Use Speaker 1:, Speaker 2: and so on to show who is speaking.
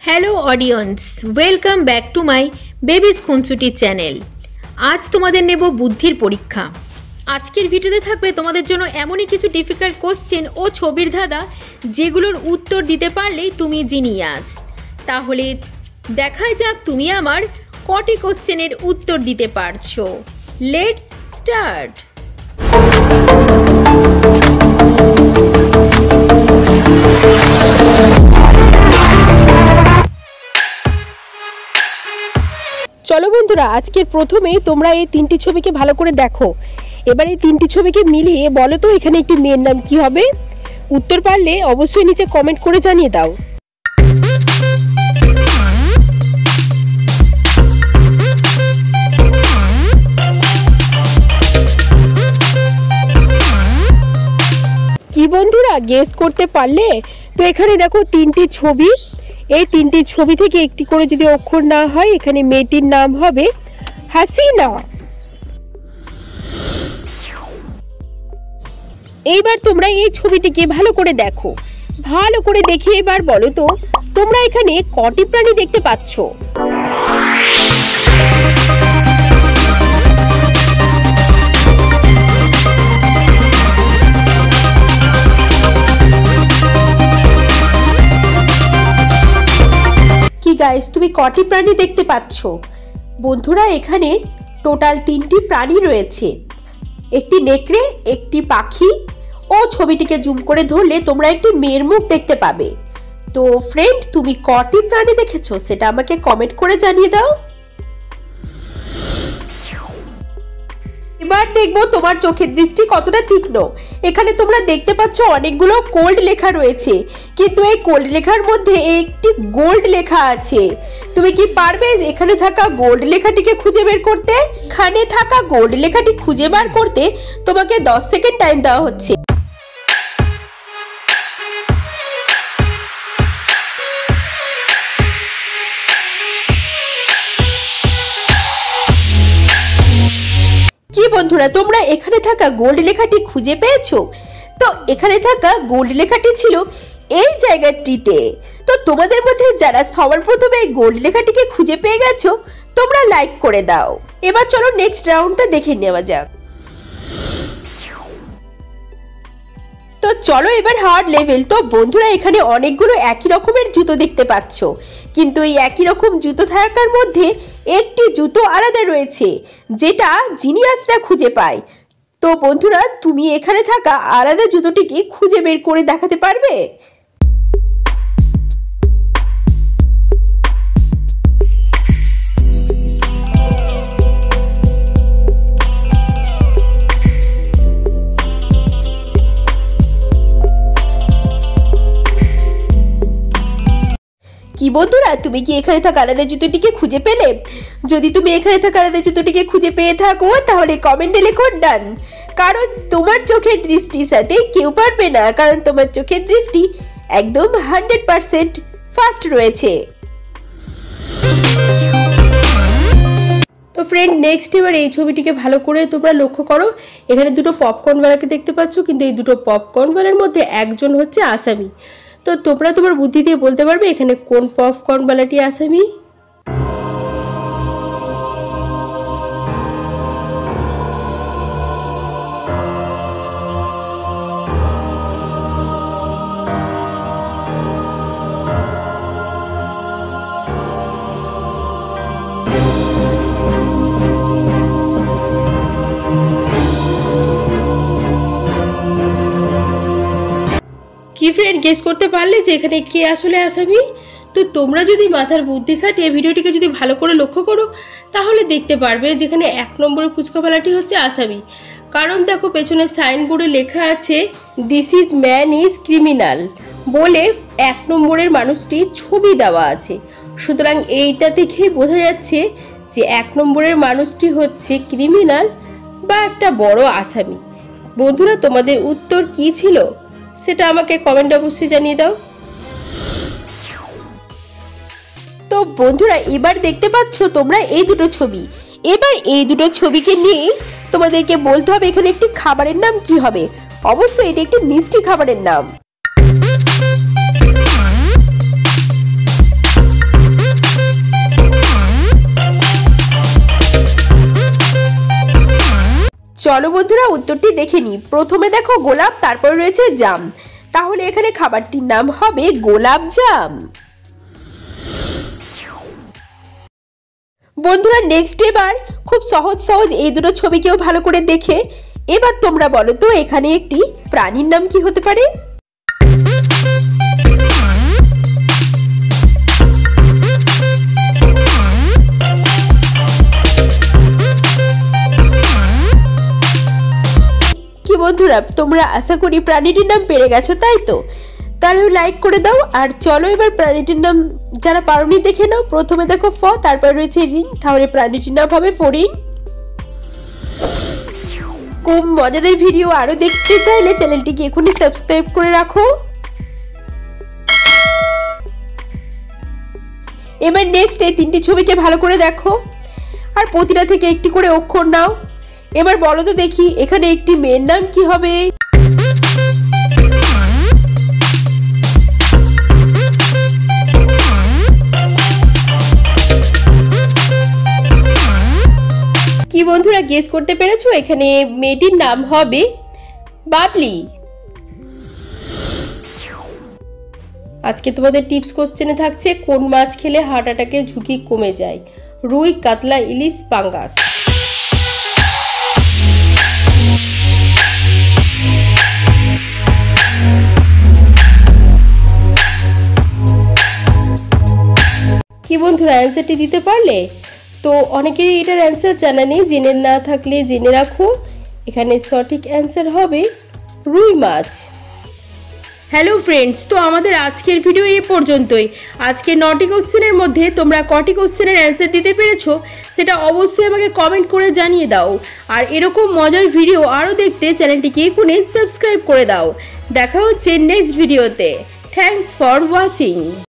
Speaker 1: Hello audience, welcome back to my baby's খুনসুটি channel. আজ তোমাদের নেব বুদ্ধির পরীক্ষা। আজকের ভিডিওতে থাকবে তোমাদের জন্য এমনই কিছু ডিফিকাল্ট কোশ্চেন ও ছবির ধাঁধা যেগুলোর উত্তর দিতে পারলেই তুমি জিনিয়াস। তাহলে দেখাই যাক তুমি আমার কটি কোশ্চেনের উত্তর দিতে পারছো। Let's start. চলো বন্ধুরা, আজকের প্রথমেই তোমরা এই তিনটি ছবিকে ভালো করে দেখো। এবার এই তিনটি ছবিকে মিলিয়ে বলো তো এখানে একটি মেয়ের নাম কি হবে। উত্তর পারলে অবশ্যই নিচে কমেন্ট করে জানিয়ে দাও। কি বন্ধুরা, গেস করতে পারলে? তো এখানে দেখো তিনটি ছবি, এই তিনটি ছবি থেকে একটি করে যদি অক্ষর না হয়, এখানে মেয়েটির নাম হবে হাসিনা। এইবার তোমরা এই ছবিটিকে ভালো করে দেখো, ভালো করে দেখে এবার বলো তো তোমরা এখানে কটি প্রাণী দেখতে পাচ্ছ। গাইস, তুমি কটি প্রাণী দেখতে পাচ্ছ? বন্ধুরা, এখানে টোটাল তিনটি প্রাণী রয়েছে, একটি নেকড়ে, একটি পাখি ও ছবিটিকে জুম করে ধরলে তোমরা একটি মেয়ের মুখ দেখতে পাবে। তো ফ্রেন্ড, তুমি কটি প্রাণী দেখেছো সেটা আমাকে কমেন্ট করে জানিয়ে দাও। এবার দেখবো তোমার চোখের দৃষ্টি কতটা তীক্ষ্ণ। এখানে তোমরা দেখতে পাচ্ছ অনেকগুলো কোল্ড লেখা রয়েছে, কিন্তু এই কোল্ড লেখার মধ্যে একটি গোল্ড লেখা আছে। তুমি কি পারবে এখানে থাকা গোল্ড লেখাটিকে খুঁজে বের করতে? এখানে থাকা গোল্ড লেখাটি খুঁজে বার করতে তোমাকে 10 সেকেন্ড টাইম দেওয়া হচ্ছে। কি বন্ধুরা, তোমরা এখানে থাকা গোল্ড লেখাটি খুঁজে পেয়েছো? তো এখানে থাকা গোল্ড লেখাটি ছিল এই জায়গাটিতে। তো তোমাদের মধ্যে যারা সবার প্রথমে এই গোল্ড লেখাটিকে খুঁজে পেয়ে গেছো, তোমরা লাইক করে দাও। এবার চলো নেক্সট রাউন্ডটা দেখে নেওয়া যাক। তো চলো এবার হার্ড লেভেল। তো বন্ধুরা, এখানে অনেকগুলো একই রকমের জুতো দেখতে পাচ্ছ, কিন্তু এই একই রকম জুতো থাকার মধ্যে একটি জুতো আলাদা রয়েছে, যেটা জিনিয়াসরা খুঁজে পায়। তো বন্ধুরা, তুমি এখানে থাকা আলাদা জুতোটিকে খুঁজে বের করে দেখাতে পারবে? কি বন্ধুরা, তুমি কি এখানে থাকা আলাদা জুতোটিকে খুঁজে পেলে? যদি তুমি এখানে থাকা আলাদা জুতোটিকে খুঁজে পেয়ে থাকো তাহলে কমেন্টে লেখো ডান। কারণ তোমার চোখের দৃষ্টির সাথে কেউ পারবে না, কারণ তোমার চোখের দৃষ্টি একদম 100% ফাস্ট রয়েছে। তো ফ্রেন্ড, নেক্সট এবার এই ছবিটিকে ভালো করে তোমরা লক্ষ্য করো। এখানে দুটো পপকর্নওয়ালাকে দেখতে পাচ্ছ, কিন্তু এই দুটো পপকর্নওয়ালার মধ্যে একজন হচ্ছে আসামি। তো তোমরা তোমার বুদ্ধি দিয়ে বলতে পারবে এখানে কোন পপকর্নওয়ালাটি আসামি? কি ফ্রেন্ড, গেস করতে পারলে যে এখানে কে আসলে আসামি? তো তোমরা যদি মাথার বুদ্ধি খাটিয়ে ভিডিওটিকে যদি ভালো করে লক্ষ্য করো তাহলে দেখতে পারবে যেখানে 1 নম্বরের ফুচকাওয়ালাটি হচ্ছে আসামি। কারণ দেখো পেছনে সাইনবোর্ডে লেখা আছে this is man is criminal বলে 1 নম্বরের মানুষটি ছবি দেওয়া আছে। সুতরাং এইটা দেখেই বোঝা যাচ্ছে যে 1 নম্বরের মানুষটি হচ্ছে ক্রিমিনাল বা একটা বড় আসামি। বন্ধুরা, তোমাদের উত্তর কি ছিল সেটা আমাকে কমেন্ট অবশ্যই জানিয়ে দাও। তো বন্ধুরা, এবার দেখতে পাচ্ছ তোমরা এই দুটো ছবি। এবার এই দুটো ছবিকে নিয়ে তোমাদেরকে বলতে হবে এখানে একটি খাবারের নাম কি হবে। অবশ্যই এটা একটি মিষ্টি খাবারের নাম। চলো বন্ধুরা উত্তরটি দেখে নিই। প্রথমে দেখো গোলাপ, তারপর রয়েছে জাম, তাহলে এখানে খাবারটির নাম হবে গোলাপ জাম। বন্ধুরা নেক্সট এবার খুব সহজ সহজ এই দুটো ছবিকেও ভালো করে দেখে এবার তোমরা বলো তো এখানে একটি প্রাণীর নাম কি হতে পারে? কি বন্ধুরা তোমরা আশা করি প্রাণীটির নাম পেরে গেছো, তাই তো? তাহলে লাইক করে দাও। আর চলো এবার প্রাণীটির নাম যারা পারোনি দেখে নাও। প্রথমে দেখো ফ, তারপর রয়েছে রিং, তাহলে প্রাণীটির নাম হবে ফড়িং। খুব মজাদার ভিডিও আরো দেখতে চাইলে চ্যানেলটিকে এখনই সাবস্ক্রাইব করে রাখো। এবার নেক্সট এই তিনটি ছবিকে ভালো করে দেখো আর প্রতিটা থেকে একটি করে অক্ষর নাও। এবার বলো তো দেখি এখানে একটি মেয়ের নাম কি হবে? কি বন্ধুরা গেস করতে পেরেছো? এখানে মেয়েটির নাম হবে বাবলি। আজকে তোমাদের টিপস কোশ্চেনে থাকছে কোন মাছ খেলে হার্ট অ্যাটাকের ঝুঁকি কমে যায়? রুই, কাতলা, ইলিশ, পাঙ্গাস। কি বন্ধুরা অ্যান্সারটি দিতে পারলে? তো অনেকেরই এটার অ্যান্সার জানা নেই, জেনে না থাকলে জেনে রাখো। এখানে সঠিক অ্যান্সার হবে রুই মাছ। হ্যালো ফ্রেন্ডস, তো আমাদের আজকের ভিডিও এই পর্যন্তই। আজকে 9টি কোশ্চেনের মধ্যে তোমরা কটি কোশ্চেনের অ্যান্সার দিতে পেরেছো সেটা অবশ্যই আমাকে কমেন্ট করে জানিয়ে দাও। আর এরকম মজার ভিডিও আরও দেখতে চ্যানেলটিকে এখনই সাবস্ক্রাইব করে দাও। দেখা হচ্ছে নেক্সট ভিডিওতে। Thanks for watching.